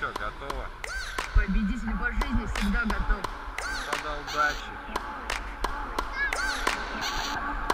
что, готово? Победитель по жизни всегда готов. Тогда удачи.